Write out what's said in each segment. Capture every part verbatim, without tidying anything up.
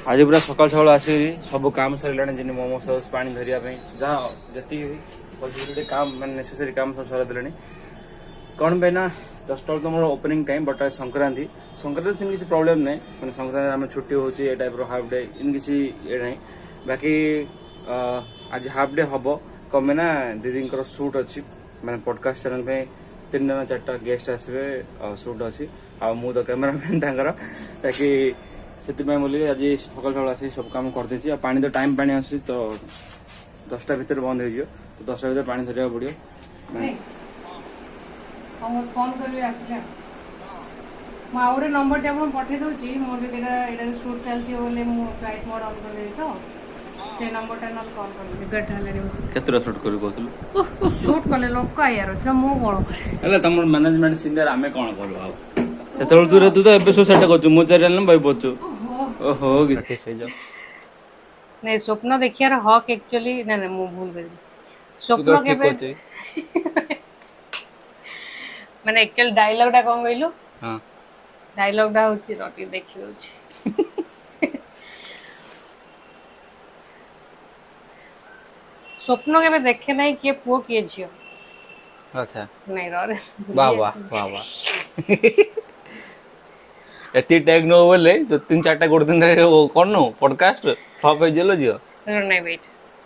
आज पूरा सकाल सकाल आस सब काम सरला जिन मोमो सस पानी धरिया जहाँ जी काम मैं नेसेसरी काम सब सर दे कौन पे ना दसटा बेल तो मोर ओपनिंग टाइम बट आज संक्रांति संक्रांति से किसी प्रॉब्लम नहीं मैंने संक्रांति आम छुट्टी होची टाइप हाफ डे इन किसी ये नहीं बाकी आज हाफ डे हम कमे ना दीदी सुट अच्छी मैंने पॉडकास्ट चैनल पे तीन जन चार्टा गेस्ट आसवे सुट अच्छी आ मु तो कैमरामैन तांकर ताकि से बोली आज सकाल सकाल आसी सब काम करदे पानी तो टाइम पानी आस तो दसटा भितर बंद हो तो दसटा भितर पानी धरिया पड़ो फोन कर आसिला मु आ गोटे नंबर टे आपन पठे दउची मोर जे एटा एटा शूट चलती बोले मु फ्लाइट मोड ऑन कर दे तो से नंबर टा न कॉल कर निकट हले केतरा शूट करू कहतलु शूट कले लोक यार छ मु कोन हला तमर मैनेजमेंट सीनियर आमे कोन करू आ सेतल तू रे तू तो एबे सो सेट करछु मु चैनल न भाई पछु ओहो गिटे से जा नहीं स्वप्न देखियार हक एक्चुअली ना ना मु भूल गई स्वप्न के माने एक्चुअल डायलॉग टा कोन गइलो हां डायलॉग टा होची रोटी देखि होची स्वप्न के देखे नहीं किए पुओ किए झियो अच्छा नहीं रे वाह वाह वाह वाह एती टैग नो बोले जो तीन चार टा गोड़ दिन रे कोन नो पॉडकास्ट फ्लॉप हो जेलो जियो नहीं वेट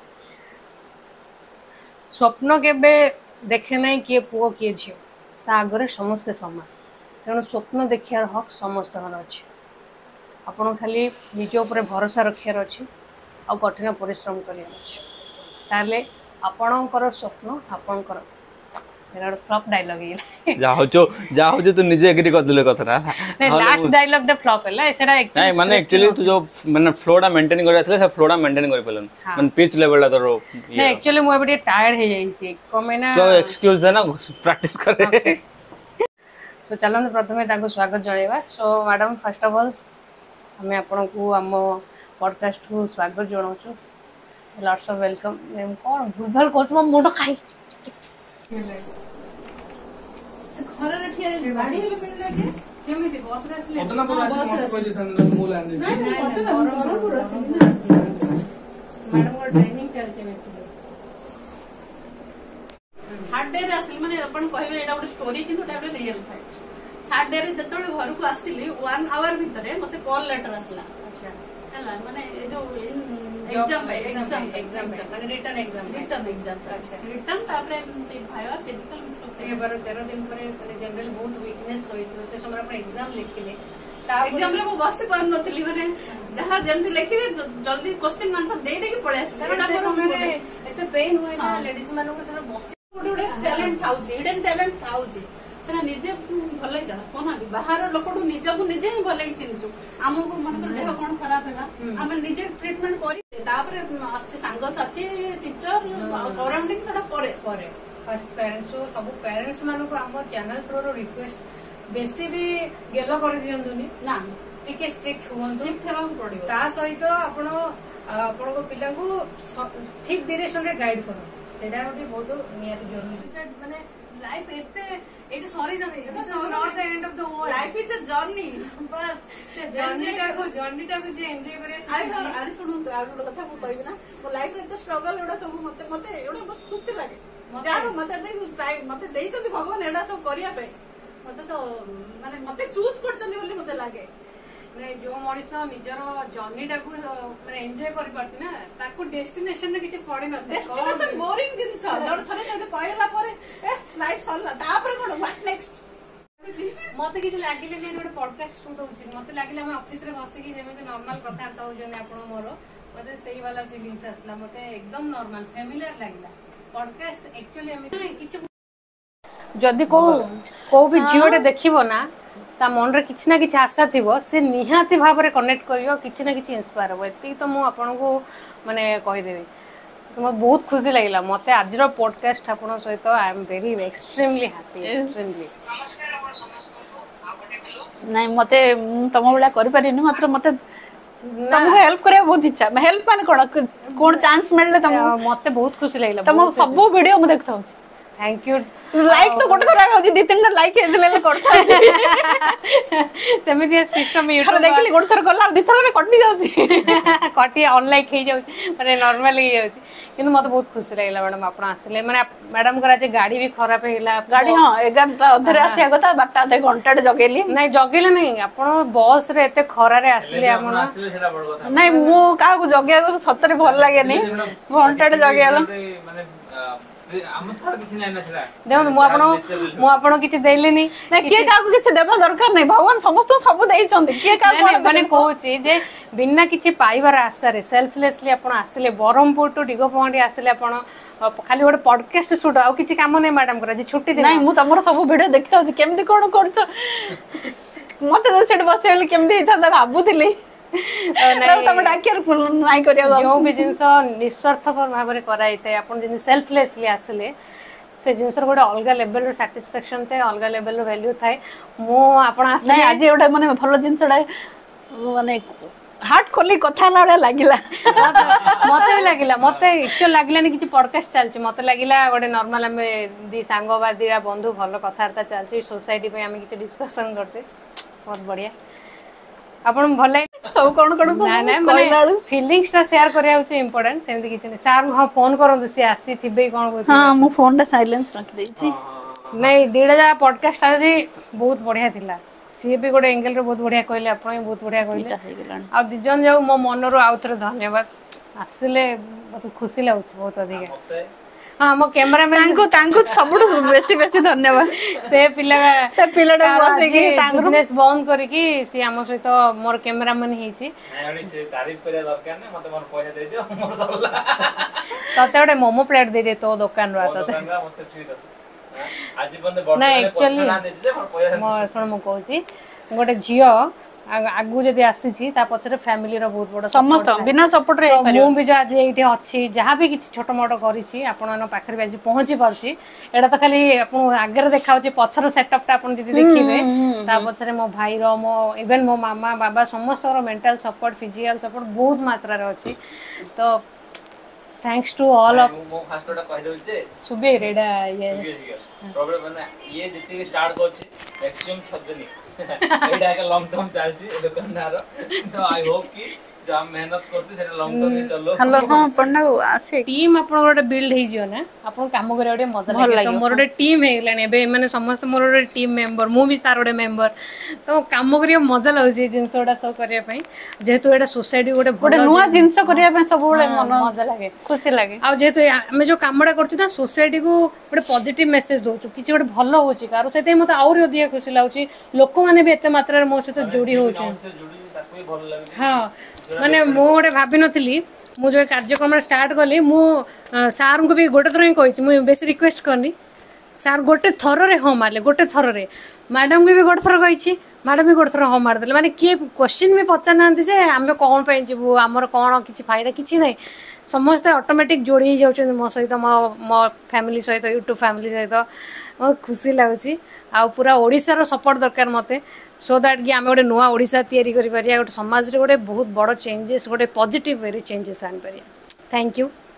स्वप्न केबे देखे नहीं किए पुओ किए झियो ता आगरे समस्त समान तेणु स्वप्न देखियार हक समस्त अच्छे आपण खाली निज उपर भरोसा रखियार अच्छे आ कठिन परिश्रम करियार अच्छे ताले आपणकर स्वप्न आपणकर मेरा फ्लॉप डायलॉग ये जाहो जो जाहो जो तू निजे एग्री कर दिले कथा नहीं लास्ट डायलॉग द फ्लॉप है एसेडा नहीं माने एक्चुअली तू जो माने फ्लोडा मेंटेन कर राथले से फ्लोडा मेंटेन कर पेलन माने पिच लेवल ला तो नहीं एक्चुअली मु एबे टायर्ड हे जाई छी कमे ना तो एक्सक्यूज है ना प्रैक्टिस करे सो चलन प्रथमे ताको स्वागत जणेबा so madam first of all हमें आपन को हम पॉडकास्ट को स्वागत जणाउछु लॉट्स ऑफ वेलकम नेम कोन भूलभाल कोस म मोटो खाई से घर रे ठिया रे गाड़ी हेले पिन लागे केमिति बस रे असले ओतना पर आसी मोटो कोइ दिथन न मूल आने नहीं ओतना बरम पूरा असली ना मैडम को ट्रेनिंग चल छे मेति थर्ड डे रे आसिल माने अपन कहबे एटा ଗୋଟେ स्टोरी किंतु एटा ଗୋଟେ रियल फैक्ट थर्ड डे रे जतले घर को आसिली वन आवर भितरे मते कॉल लेटर आसला अच्छा हला माने ए जो एग्जाम एग्जाम एग्जाम माने रिटर्न एग्जाम रिटर्न एग्जाम अच्छा रिटर्न तापरे भाइवा फिजिकल ये बार तेरह दिन परे माने जनरल बहुत वीकनेस रही तो से समय अपन एग्जाम लिखिले एग्जाम रे वो बस पर नथली माने जहां जेमति लिखि जल्दी क्वेश्चन आंसर दे दे के पळे आसी से समय एते पेन होय ना लेडीज मानो को से बस गोटे टैलेंट थाउची हिडन टैलेंट थाउची सेना निजे भले जाना कोना दी बाहर लोकडू निजे को निजे ही भले चिन्चु हमको मन कर देह कोन खराब हैला हम निजे ट्रीटमेंट करी तापर आछे संग साथी टीचर सराउंडिंग सडा परे परे फर्स्ट पेरेंट्स सब पेरेंट्स मानो को हम चैनल थ्रू रो रिक्वेस्ट बेसी भी गेलो कर दियंतुनी ना टिके स्ट्रिक्ट हुन स्ट्रिक्ट हेबा पड़ियो ता सहित आपण आपण को पिला को ठीक डायरेक्शन रे गाइड करो सेडा होती बहुत नियत जरूरी माने लाइफ एते it is sorry journey it is not the end of the world life is a journey बस से जर्नी टा को जर्नी टा को जे एंजॉय करे अरे अरे सुनो तो आरो कथा को कहबी ना मो लाइफ रे तो स्ट्रगल एडा सब मते मते एडा बहुत खुशी लागे जानो मते दे टाइम मते देई चली भगवान एडा सब करिया पे मते तो माने मते चूज करचनी बोली मते लागे नहीं जो मनीष निजर जर्नी टा को माने एंजॉय करि परछि ना ताको डेस्टिनेशन रे किछ पड़े न डेस्टिनेशन बोरिंग जिंस जड़ थरे सेटे कहला परे ए लाइफ सल्ला तापर कोन व्हाट नेक्स्ट मते किछ लागिले जे ଗୋଟେ पॉडकास्ट शूट होछि मते लागिले हम ऑफिस रे बसि कि जेमे नॉर्मल कथा आता हो जने आपण मोर मते सेही वाला फीलिंग्स आसला मते एकदम नॉर्मल फेमिलियर लागिला पॉडकास्ट एक्चुअली हम किछ जदी को को भी जियोटे देखिबो ना ता मन रे किछ ना किछ आशा थिबो से निहाती भाव रे कनेक्ट करियो किछ ना किछ इंस्पायर हो एती तो मु आपन को माने कहि देबी तो मत बहुत खुशी लागिला मते आज रो पॉडकास्ट आपन सहित I am very extremely happy extremely नमस्कार आपन समस्त को आबटे हेलो नहीं मते तम बला करि पारिनी मात्र मते तुमको हेल्प करे बहुत इच्छा मैं हेल्प माने कोन कोन चांस मिलले तुम मते बहुत खुशी लागिला तुम सब वीडियो म देखथौ छी थैंक यू लाइक तो गोटे थोड़ा होची दी तीन लाइक हेदले करता सेमिति सिस्टम थोड़ा यूट्यूब देखली गोटे थोड़ा करला दी थोड़ा कटि जाउची कटी अनलाइक हो जाउची माने नॉर्मल हो जाउची किंतु मते बहुत खुशी लागला मैडम आपण आसले माने मैडम कर आज गाड़ी भी खराब हेला गाड़ी हां ग्यारह अधरे आसिया कथा बारटा अधे घंटा जगेली नहीं जगेले नहीं आपण बस रे एते खरा रे आसले आपण ଆସିଲେ ସେଟା ବଡ କଥା नहीं मु काकू जगिया सतरे भल लागेनी घंटा जगेला ମାନେ ଆମ ଛାड़ କିଛି ନାହିଁ ନା ସେଟା देखो मु आपण मु आपण किछि देलिनी ना किए काकू किछि देबा दरकार नहीं भगवान समस्त सब देइचंती किए काकू माने कहूची जे बिना किछि पाइबार आशा रे सेल्फलेसली आपण आसले बरमपुर टू डिगो पॉइंट आसले आपण खाली गोटे पॉडकास्ट शूट आ किछि काम नहीं मैडम कर जे छुट्टी दे नहीं मु तमरो सब वीडियो देखता छी केमदी कोन करछ मते तो सेट बसेली केमदी हिता भाबुथिली नहीं तम डाकियर नाही करिया जो भी जिंस निस्वार्थपर भाव रे कराइते आपण जिन सेल्फलेसली आसले से जिंस गोटे अलग लेवल रो सैटिस्फैक्शन थे अलग लेवल रो वैल्यू थाए मु आपण आसले नहीं आज एटा माने भलो जिंसडा माने हार्ट खोली कथा लाडा लागिला मते भी लागिला मते इतो लागिलानी किछि पॉडकास्ट चलछि मते लागिला गोटे नॉर्मल हम दी सांगवादीरा बंधु भलो कथार्ता चलछि सोसाइटी पे हम किछि डिस्कशन करछे बहुत बढ़िया आपण भल सब कोन कोन ना ना माने फीलिंग्स ता शेयर करिया होछि इंपोर्टेंट सेमति किछि नै सर हां फोन करंतु से आसी थिबे कोन बोलथि हां मु फोन टा साइलेंस रख देई छी नहीं दीड़ा जा पॉडकास्ट आजी बहुत बढ़िया थिला सी भी गोटे एंगल रे बहुत बढ़िया कहले आपण बहुत बढ़िया कहले आ दिजन जाऊ मो मन रो आउथरे धन्यवाद आसिले बहुत खुशी लागुछ बहुत अधिक हां मो कैमरामैन तांको तांको सबुठ बेसी बेसी धन्यवाद से पिला से पिलाटा बसे कि तांको बिजनेस बंद करी कि से हम सहित मोर कैमरामैन हिची नाही से तारीफ करिया दरकार नै मते मोर पैसा दे दियो मोर सबला तते गोटे मोमो प्लेट दे दे तो दुकान रो तते मते फ्री दो आज बंद वर्ष में पैसा ना दे जे मोर पैसा मो सुन मु कहूची गोटे जियो आगु जदि आसीची ता पछरे फैमिली रो बहुत बड़ समस्त बिना सपोर्ट रे मु भी जो आज एठी अछि जहां भी किछि छोटो मोटो करिछि आपण पाखर भी आज पहुंची परछि एडा तो खाली आपण आगे देखाउछि पछर सेटअप ता आपण जदि देखिबे ता पछरे मो भाई रो मो इवन मो मामा बाबा समस्त रो मेंटल सपोर्ट फिजिकल सपोर्ट बहुत मात्रा रे अछि तो थैंक्स टू ऑल ऑफ मो फास्ट ओटा कहि दउ जे सुबे रेडा ये प्रॉब्लम माने ये जति स्टार्ट करछि मैक्सिमम छदनी एडा का लॉन्ग टर्म चलछि दुकानदार तो आई होप कि जो हम मेहनत करछि सेटा लॉन्ग टर्म चलो हेलो हां पन्ना आसे टीम आपण गोटे बिल्ड हे जियो ना आपण काम करे गोटे मजा लागे तो मोर गोटे टीम हे लाने बे माने समस्त मोर गोटे टीम मेंबर मु भी सार गोटे मेंबर तो काम करिया मजा लागै जिंसोडा सब करिया पई जेहेतु एटा सोसाइटी गोटे गोटे नुवा जिंस करिया पई सब गोटे मन मजा लागे खुशी लागे आ जेहेतु हम जो कामडा करछु ना सोसाइटी को गोटे पॉजिटिव मेसेज दोछु किछि गोटे भलो होछि कार सेते मते आउरी अधिक खुशी लागछि लोक माने भी एते मात्रा रे मो सहित जोडी होछु हां माने मो गोटे भाबी नथिली मु जो कार्यक्रम स्टार्ट कली मु सार को भी गोटे थर ही कही मुझे बेसी रिक्वेस्ट करनी सार गोटे थर रे हाँ मारे गोटे थर रे मैडम को भी गोटे थर कही मैडम भी गोटे थर हाँ मारदे माने किए क्वेश्चन भी पचार ना जे आम कौन पे जीवु आमर कौन किसी फायदा किसी ना समस्ते ऑटोमेटिक जोड़ी जाऊँ मो सहित मो मो फैमिली सहित यूट्यूब फैमिली सहित बहुत खुशी लगुच आ पूरा ओडिशार सपोर्ट दरकार मते सो दैट कि आम गोटे नुआ ओडिशा तैयारी करि पारिया गोटे समाज रे गोटे बहुत बड़ चेंजेस गोटे पॉजिटिव वे चेंजेस आनि पारिया थैंक यू।